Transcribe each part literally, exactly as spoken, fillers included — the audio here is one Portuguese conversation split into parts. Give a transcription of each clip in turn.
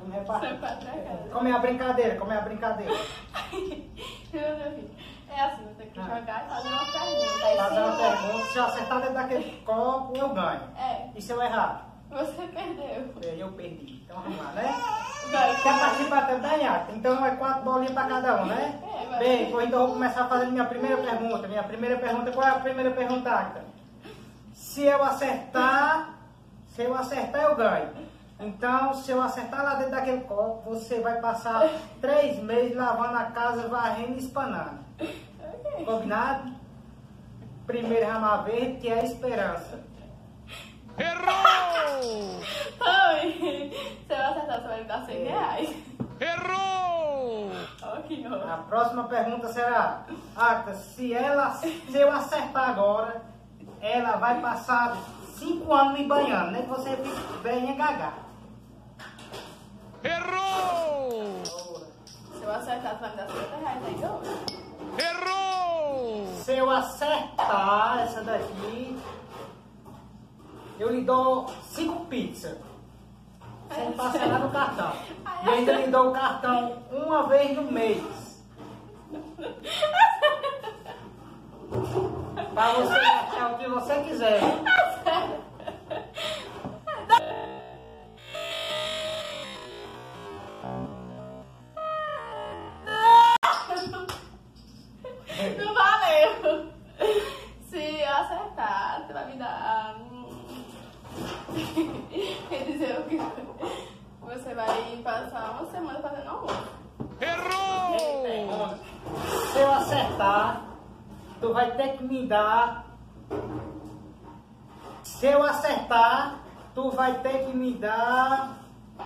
Vamos repartir. Foi pra trás. Como é a brincadeira? Como é a brincadeira? É assim, você tem que jogar e fazer uma pergunta. Aí Fazer uma se eu- pergunta, se eu acertar dentro daquele copo, eu ganho. É, E se eu errar? você perdeu. Eu perdi. Então vamos lá, né? Vai. Quer participar também, Agatha? Então é quatro bolinhas para cada um, né? É, vai. Bem, pois então eu vou começar fazendo minha primeira pergunta. Minha primeira pergunta, qual é a primeira pergunta, Agatha? Se eu acertar, se eu acertar, eu ganho. Então, se eu acertar lá dentro daquele copo, você vai passar três meses lavando a casa, varrendo e espanando. Ok. Combinado? Primeiro rama verde, que é a esperança. Errou! Oi, se eu acertar, você vai me dar cem reais. Errou! Ok, A próxima pergunta será, Agatha, se, ela, se eu acertar agora, ela vai passar cinco anos me banhando, nem que você fique bem engagado. Errou! Se eu acertar, você vai me dar cinquenta reais aí, hoje. Errou! Se eu acertar essa daqui, eu lhe dou cinco pizzas, sem parcelar no cartão. E ainda lhe dou o cartão uma vez no mês. Para você gastar o que você quiser. Não valeu. Se eu acertar, você vai me dar... hum, Quer dizer, o que você vai passar uma semana fazendo almoço. Errou! Se eu acertar, tu vai ter que me dar. Se eu acertar, tu vai ter que me dar.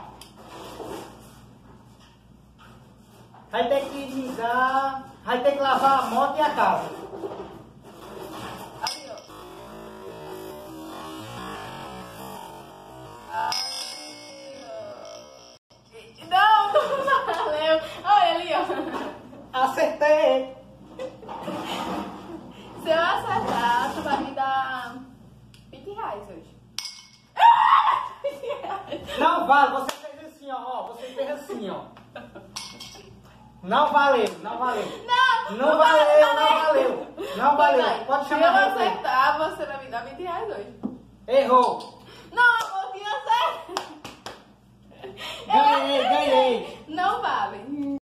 Vai ter que me dar. Vai ter que lavar a moto e a casa. Ali, ó. Não, não valeu. Olha ali, ó. Acertei! Se eu acertar, tu vai me dar vinte reais hoje. vinte reais. Não vale, você fez assim, ó. ó, Você fez assim, ó. Não valeu, não valeu. Não, Não valeu, não valeu. Não valeu. Vai, Pode se eu chamar de replay. acertar, você vai me dar vinte reais hoje. Errou. Não, eu tinha certo. Ganhei, ganhei. Não vale.